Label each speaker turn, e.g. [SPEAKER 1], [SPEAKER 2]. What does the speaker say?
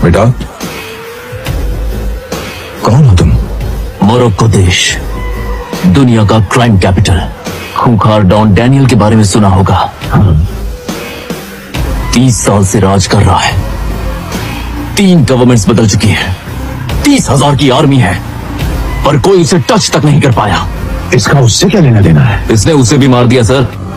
[SPEAKER 1] बेटा, कौन हो तुम?
[SPEAKER 2] मोरक्को देश, दुनिया का क्राइम कैपिटल, खूंखार डॉन डैनियल के बारे में सुना होगा। 30 साल से राज कर रहा है। 3 गवर्नमेंट्स बदल चुकी हैं, 30,000 की आर्मी है, पर कोई उसे टच तक नहीं कर पाया।
[SPEAKER 1] इसका उससे क्या लेना देना है?
[SPEAKER 2] इसने उसे भी मार दिया सर।